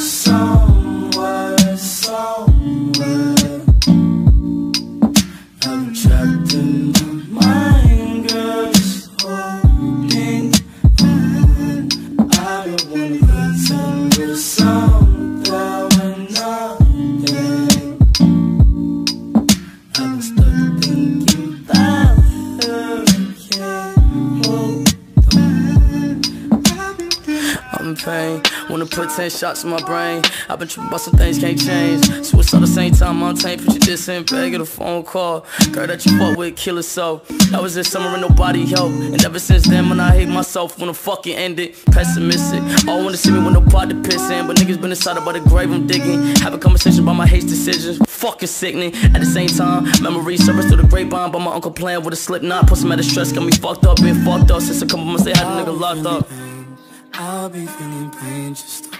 somewhere, somewhere. I'm trapped in my mind, girl, just holding on. I don't wanna pretend we're somewhere when nothing. I've been stuck thinking about her, can't hold on. I'm in pain, wanna put 10 shots in my brain. I've been tripping about some things can't change. Suicide the same time I'm tame. Put you this in bed, get a phone call. Girl that you fuck with, kill herself. That was this summer and nobody helped. And ever since then, when I hate myself, wanna fucking end it. Pessimistic, all wanna see me with no pot to piss in. But niggas been inside about the grave I'm digging. Have a conversation about my hate decisions. Fucking sickening. At the same time, memories surface through the grapevine. But my uncle playing with a slip knot. Put some out of stress, got me fucked up, been fucked up since a couple months they had a nigga locked up. I'll be feeling pain just